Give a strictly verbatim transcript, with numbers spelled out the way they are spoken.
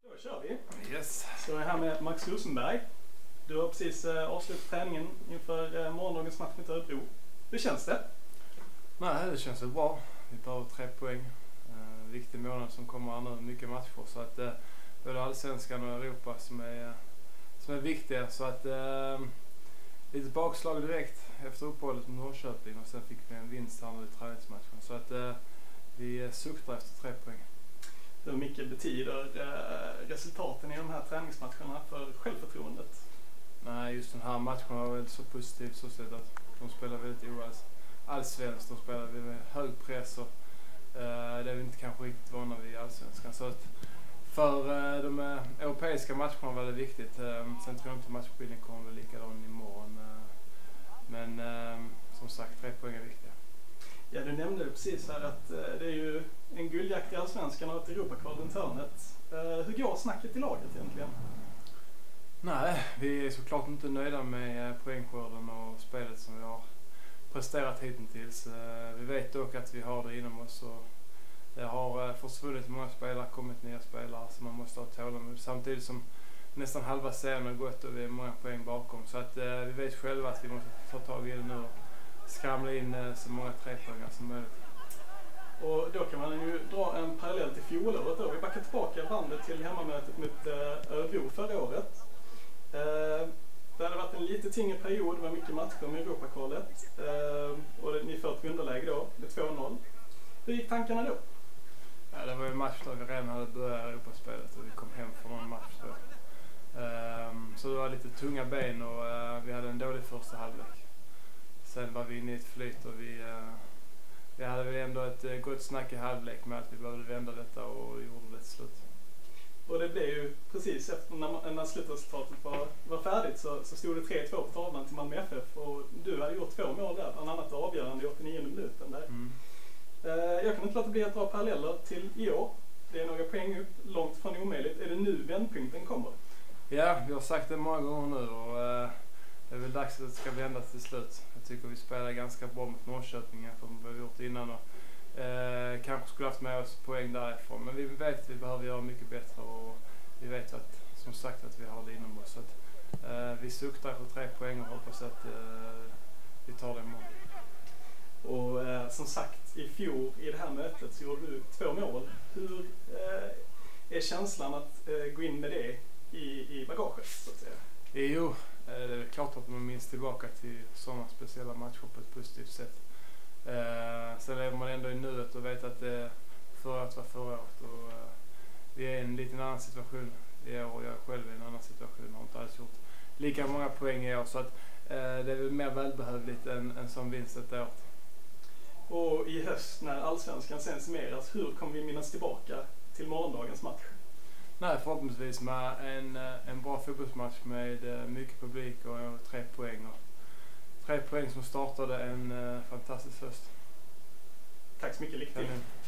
Då kör vi. Yes. Så jag är här med Max Rosenberg. Du har precis eh, avslutat träningen inför eh, morgondagens match mot Örebro. Hur känns det? Nej, det känns väl bra. Vi behöver tre poäng. Eh, viktig månad som kommer här nu, mycket matcher. Så att eh, både Allsvenskan och Europa som är, som är viktiga. Så att eh, lite bakslag direkt efter uppehållet med Norrköping och sen fick vi en vinst här nu i träningsmatchen. Så att eh, vi suktar efter tre poäng. Hur mycket betyder eh, resultaten i de här träningsmatcherna för självförtroendet? Nej, just den här matchen var väldigt så positivt så sett att de spelar väldigt oalls. Allsvenskt, de spelar med hög press och eh, det är vi inte kanske riktigt vana vid i Allsvenskan. Så att för eh, de eh, europeiska matcherna var det viktigt. Eh, sen tror jag inte matchbilden kommer väl likadan imorgon. Eh, men eh, som sagt, tre poäng är viktiga. Ja, du nämnde precis här att eh, det är ju en guldjakt i Allsvenskan och ett Europakval runt hörnet. Eh, hur går snacket i laget egentligen? Nej, vi är såklart inte nöjda med eh, poängskörden och spelet som vi har presterat hittills. Eh, vi vet dock att vi har det inom oss och det har eh, försvunnit många spelare, kommit nya spelare så man måste ha tålamod. Samtidigt som nästan halva serien har gått och vi är många poäng bakom. Så att eh, vi vet själva att vi måste ta tag i det nu och skramla in eh, så många trepoängare som möjligt. Och då kan man ju dra en parallell till fjolåret då. Vi backar tillbaka bandet till hemmamötet mot eh, Örebro förra året. Eh, det hade varit en lite tyngre period, det var mycket matcher med Europakvalet. Eh, och det, ni får ett underläge då med två noll. Hur gick tankarna då? Ja, det var en match där vi redan hade börjat Europaspelet och vi kom hem från en match då. Um, så det var lite tunga ben och uh, vi hade en dålig första halvlek. Sen var vi inne i ett flyt och vi, uh, vi hade väl ändå ett uh, gott snack i halvlek med att vi behövde vända detta och gjorde det till slut. Och det blev ju precis efter när, när slutresultatet var, var färdigt så, så stod det tre två på tavlan till Malmö F F och du hade gjort två mål där, bland annat avgörande i åttionionde minuten där. Mm. Uh, jag kan inte låta bli att dra paralleller till i år. Det är några poäng upp, långt från omöjligt. Är det nu vändpunkten kommer? Ja, vi har sagt det många gånger nu och uh, det är väl dags att det ska vända till slut. Jag tycker vi spelar ganska bra mot Norrköping för vad vi har gjort innan och uh, kanske skulle haft med oss poäng därifrån. Men vi vet att vi behöver göra mycket bättre och vi vet att, som sagt att vi har det inom oss. Så att, uh, vi suktar för tre poäng och hoppas att uh, vi tar det imorgon. Och eh, som sagt, i fjol i det här mötet så gjorde du två mål. Hur eh, är känslan att eh, gå in med det i, i bagaget så att säga? Jo, eh, det är väl klart att man minns tillbaka till sådana speciella matcher på ett positivt sätt. Eh, sen lever man ändå i nuet och vet att det förra året var förra året. Och, eh, vi är i en liten annan situation i år och jag själv är i en annan situation. Jag har inte alls gjort lika många poäng i år så att eh, det är väl mer välbehövligt än en sån vinst ett år. Och i höst när Allsvenskan sen summeras, hur kommer vi minnas tillbaka till morgondagens match? Nej, förhoppningsvis med en, en bra fotbollsmatch med mycket publik och tre poäng. Och tre poäng som startade en fantastisk höst. Tack så mycket, lycka till.